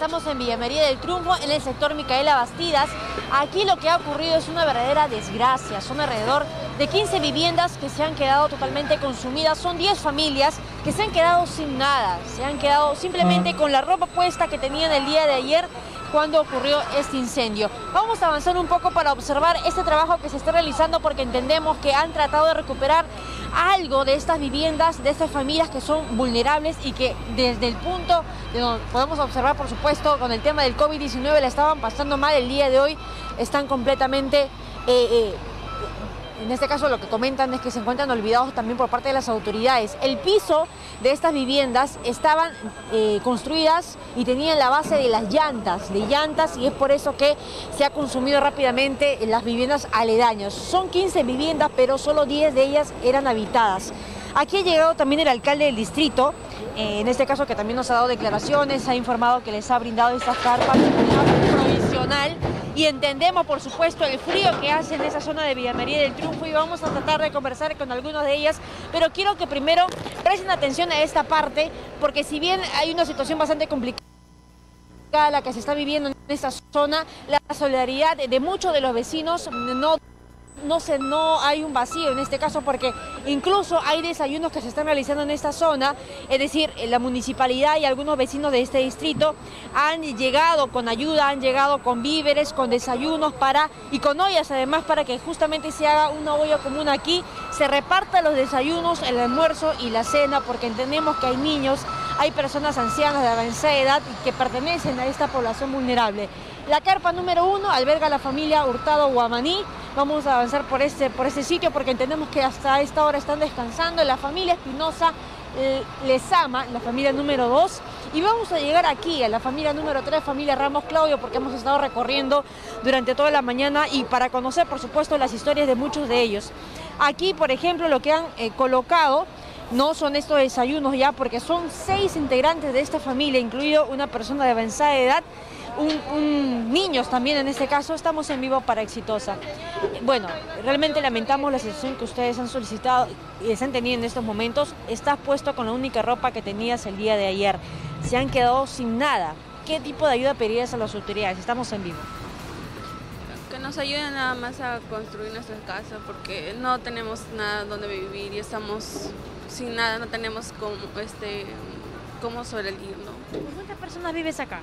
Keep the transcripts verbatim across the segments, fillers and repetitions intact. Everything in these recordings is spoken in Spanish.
Estamos en Villa María del Triunfo, en el sector Micaela Bastidas. Aquí lo que ha ocurrido es una verdadera desgracia. Son alrededor de quince viviendas que se han quedado totalmente consumidas. Son diez familias que se han quedado sin nada. Se han quedado simplemente con la ropa puesta que tenían el día de ayer cuando ocurrió este incendio. Vamos a avanzar un poco para observar este trabajo que se está realizando, porque entendemos que han tratado de recuperar algo de estas viviendas, de estas familias que son vulnerables y que desde el punto de donde podemos observar, por supuesto, con el tema del COVID diecinueve la estaban pasando mal, el día de hoy están completamente... Eh, eh, En este caso lo que comentan es que se encuentran olvidados también por parte de las autoridades. El piso de estas viviendas estaban eh, construidas y tenían la base de las llantas, de llantas, y es por eso que se ha consumido rápidamente las viviendas aledañas. Son quince viviendas, pero solo diez de ellas eran habitadas. Aquí ha llegado también el alcalde del distrito, eh, en este caso que también nos ha dado declaraciones, ha informado que les ha brindado estas carpas provisional. Y entendemos, por supuesto, el frío que hace en esa zona de Villa María del Triunfo, y vamos a tratar de conversar con algunas de ellas, pero quiero que primero presten atención a esta parte, porque si bien hay una situación bastante complicada la que se está viviendo en esta zona, la solidaridad de muchos de los vecinos no... No, se, no hay un vacío en este caso, porque incluso hay desayunos que se están realizando en esta zona, es decir, la municipalidad y algunos vecinos de este distrito han llegado con ayuda, han llegado con víveres, con desayunos para y con ollas además, para que justamente se haga una olla común aquí, se repartan los desayunos, el almuerzo y la cena, porque entendemos que hay niños, hay personas ancianas de avanzada edad que pertenecen a esta población vulnerable. La carpa número uno alberga a la familia Hurtado Guamaní. Vamos a avanzar por este, por este sitio porque entendemos que hasta esta hora están descansando. La familia Espinosa eh, Lezama, la familia número dos. Y vamos a llegar aquí a la familia número tres, familia Ramos Claudio, porque hemos estado recorriendo durante toda la mañana y para conocer, por supuesto, las historias de muchos de ellos. Aquí, por ejemplo, lo que han eh, colocado no son estos desayunos ya, porque son seis integrantes de esta familia, incluido una persona de avanzada edad, Un, un, niños también en este caso. Estamos en vivo para Exitosa. Bueno, realmente lamentamos la situación que ustedes han solicitado y están teniendo en estos momentos. Estás puesto con la única ropa que tenías el día de ayer. Se han quedado sin nada. ¿Qué tipo de ayuda pedirías a las autoridades? Estamos en vivo. Que nos ayuden nada más a construir nuestra casa, porque no tenemos nada donde vivir y estamos sin nada, no tenemos cómo, este, cómo sobrevivir, ¿no? ¿Cuántas personas vives acá?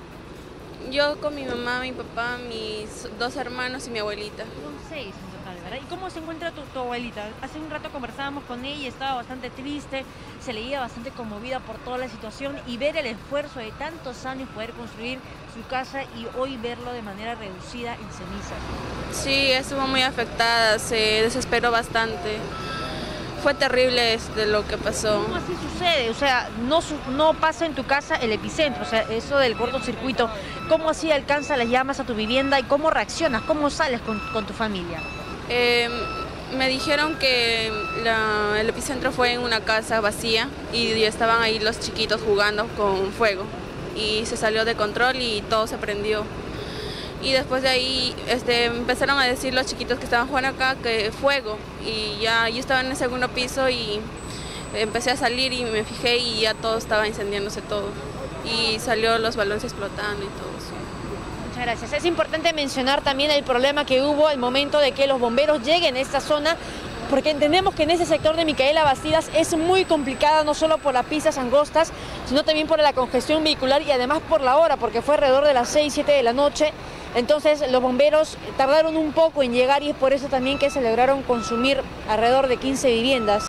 Yo con mi mamá, mi papá, mis dos hermanos y mi abuelita. Son seis en total, ¿verdad? ¿Y cómo se encuentra tu, tu abuelita? Hace un rato conversábamos con ella y estaba bastante triste, se leía bastante conmovida por toda la situación, y ver el esfuerzo de tantos años poder construir su casa y hoy verlo de manera reducida en cenizas. Sí, estuvo muy afectada, se desesperó bastante. Fue terrible este, lo que pasó. ¿Cómo así sucede? O sea, no, no pasa en tu casa el epicentro, o sea, eso del cortocircuito. ¿Cómo así alcanza las llamas a tu vivienda y cómo reaccionas? ¿Cómo sales con, con tu familia? Eh, me dijeron que la, el epicentro fue en una casa vacía y estaban ahí los chiquitos jugando con fuego. Y se salió de control y todo se prendió. Y después de ahí este, empezaron a decir los chiquitos que estaban jugando acá que fuego, y ya yo estaba en el segundo piso y empecé a salir y me fijé y ya todo estaba incendiándose todo y salió los balones explotando y todo eso. Muchas gracias. Es importante mencionar también el problema que hubo al momento de que los bomberos lleguen a esta zona, porque entendemos que en ese sector de Micaela Bastidas es muy complicada, no solo por las pistas angostas, sino también por la congestión vehicular y además por la hora, porque fue alrededor de las seis, siete de la noche. Entonces los bomberos tardaron un poco en llegar y es por eso también que se lograron consumir alrededor de quince viviendas.